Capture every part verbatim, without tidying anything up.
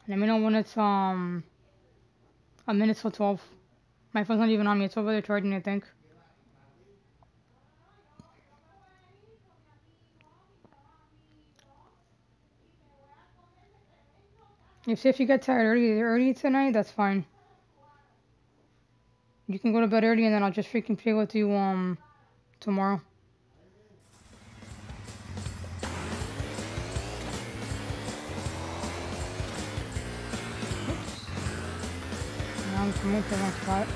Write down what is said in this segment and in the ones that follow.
Let me know when it's um a minute till twelve. My phone's not even on me. It's over there charging, I think. If if you get tired early early tonight, that's fine. You can go to bed early and then I'll just freaking play with you um tomorrow. Oops. Now I'm coming to my spot.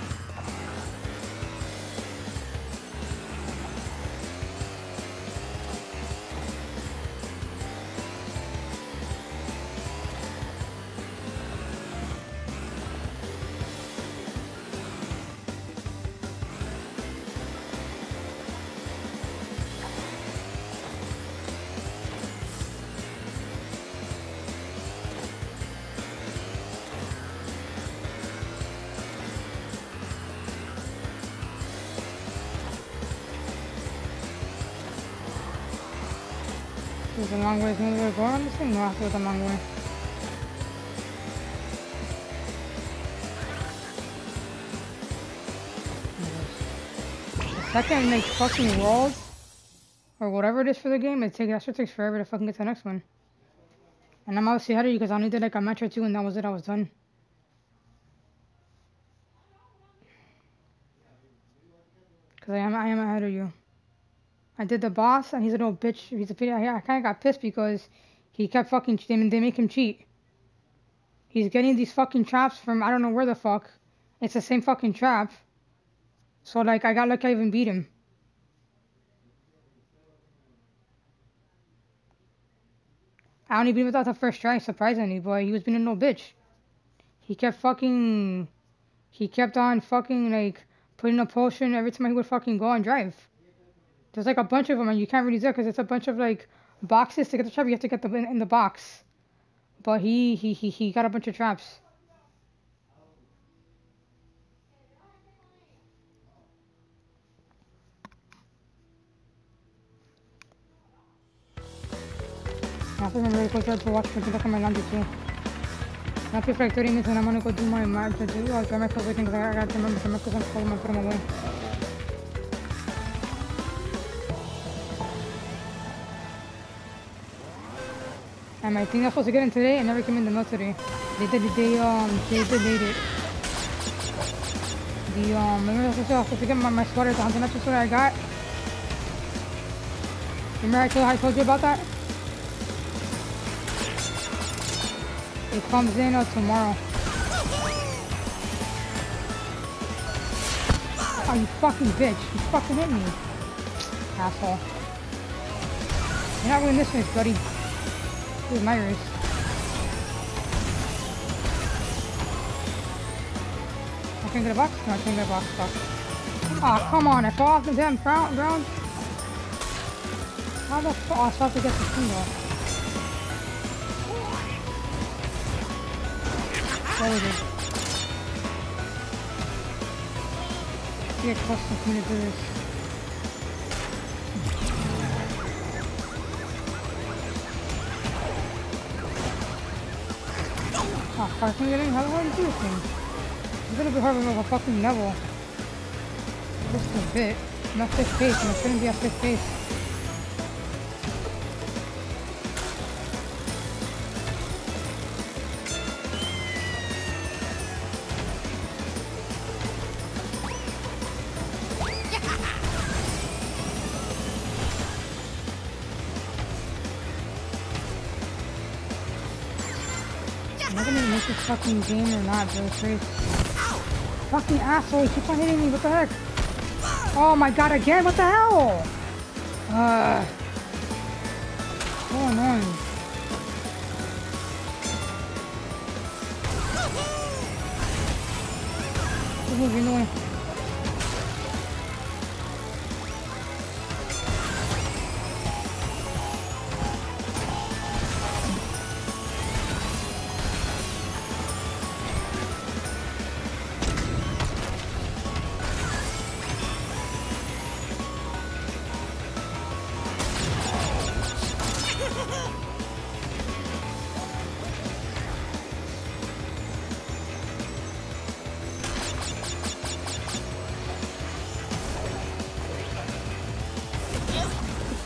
There's a long way. There's no way to go on this thing? No, I have to go the long way. The second it makes fucking worlds, or whatever it is for the game, it takes, that shit takes forever to fucking get to the next one. And I'm obviously ahead of you because I only did like a match or two and that was it, I was done. Because I am, I am ahead of you. I did the boss and he's a little bitch. He's a bitch. I, I kind of got pissed because he kept fucking cheating. They make him cheat. He's getting these fucking traps from I don't know where the fuck. It's the same fucking trap. So like I got lucky I even beat him. I only beat him without the first try, surprisingly, but he was being a little bitch. He kept fucking... He kept on fucking, like, putting a potion every time he would fucking go and drive. There's, like, a bunch of them, and you can't really do it because it's a bunch of, like, boxes. To get the trap, you have to get them in, in the box. But he, he, he, he got a bunch of traps. I have to remember to go to watch for the look at my laundry, too. Not for like thirty minutes and I'm gonna go do my march to do. I'll try my clothes because I got to remember to make some clothes and put them away. And my thing I was supposed to get in today, I never came in the mail today. They did they um they delayed it. The um remember I was supposed to get my, my sweater, the Hunter Natural sweater I got. Remember I told I told you about that? It comes in uh, tomorrow. Oh, you fucking bitch. You fucking hit me. Asshole. You're not winning this race, buddy. This is my race. I can't get a box? No, I can't get a box. Fuck. Aw, oh, come on. I fall off the damn ground. How the fuck? Oh, I still have to get the thing off. There we go. Get close to me to do this. Oh, fuck, I can't get in. How the hell do you do this thing? It's a little bit harder of a fucking level. Just a bit. Not fifth pace, and it shouldn't be a fifth pace. This fucking game or not, bro. It's crazy. Fucking asshole, you keep on hitting me, what the heck? Oh my god, again? What the hell? Uh, so annoying. Just move in the way.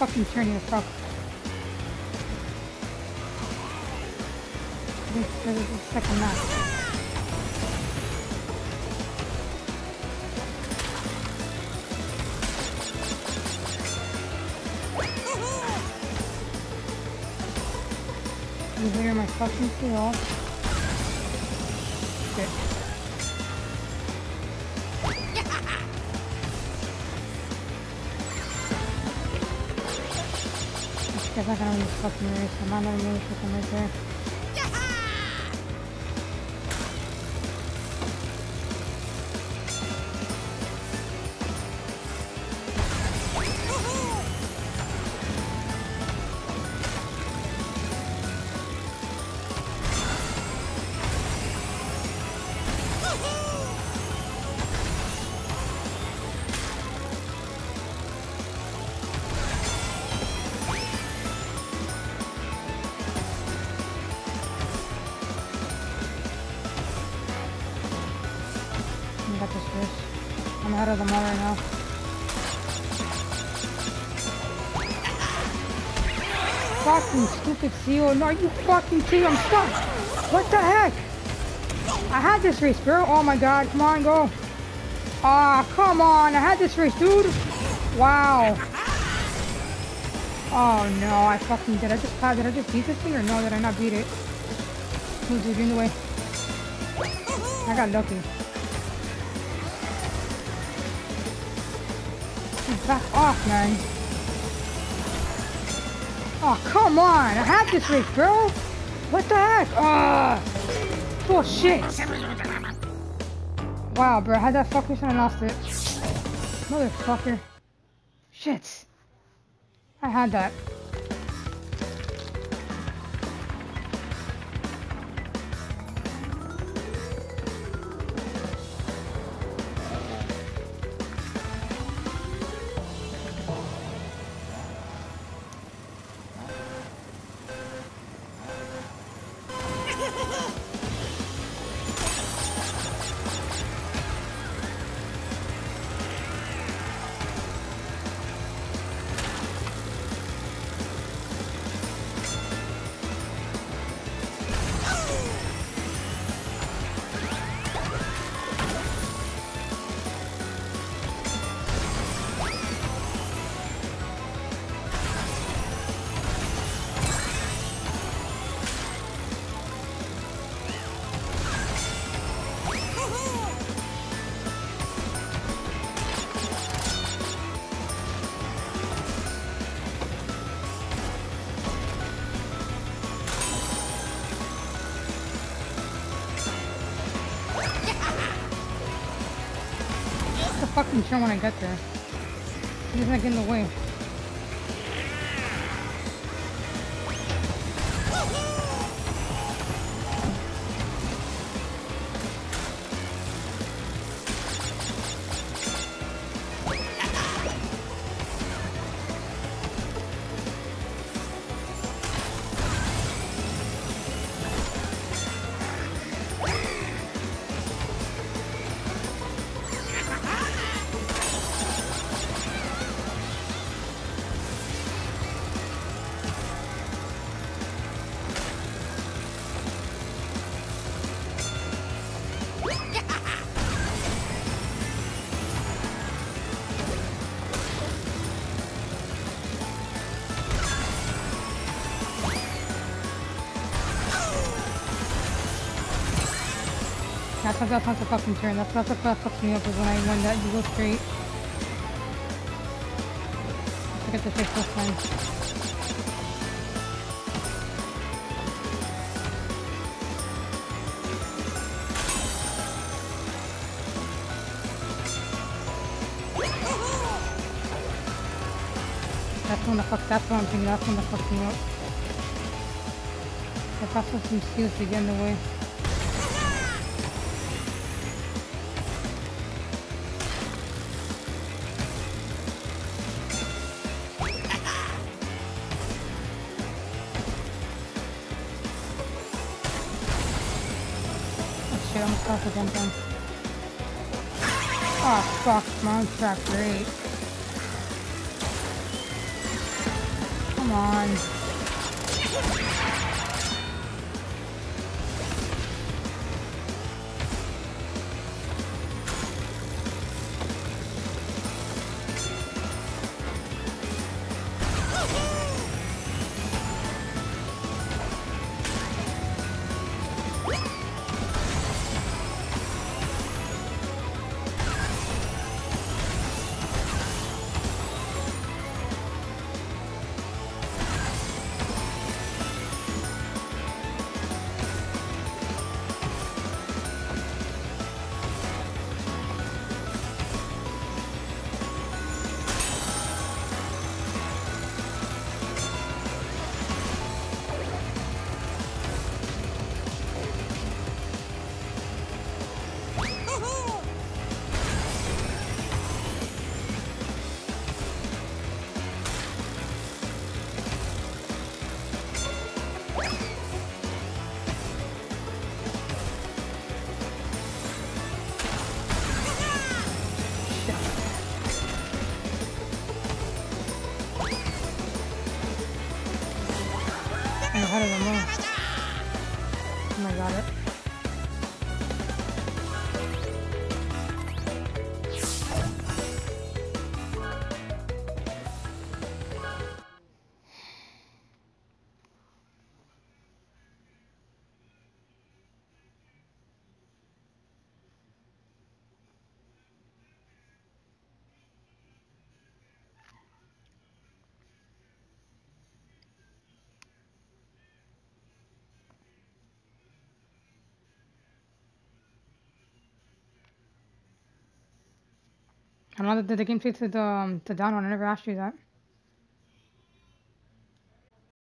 fucking turn here, fuck. This is the second map. You hear my fucking fuel. Shit. This guy's not gonna win this fucking race. I'm not gonna win this fucking right there. Got this race. I'm ahead of them all right now. Fucking stupid seal. No, you fucking see, I'm stuck. What the heck? I had this race, bro. Oh my god, come on, go. Ah, oh, come on. I had this race, dude. Wow. Oh no, I fucking did. I just did I just beat this thing or no? Did I not beat it? Who's in the way? I got lucky. Back off, man. Oh, come on. I had this race, bro. What the heck? Ah, oh, bullshit. Wow, bro. I had that fuck race and I lost it. Motherfucker. Shit. I had that. Fucking sure when I get there. He doesn't get in the way. That's how that's not the fucking turn. That's that's what fucks me up is when I win that you go straight. I get the fix this time. That's when the fuck that's what I'm thinking, that's when the fucks me up. If that's what some seals to get in the way. Shit, I'm stuck again then. Oh fuck, my own track, great. Come on. How did I move? Oh my god, it. I don't know that the game takes to the um, to down one. I never asked you that.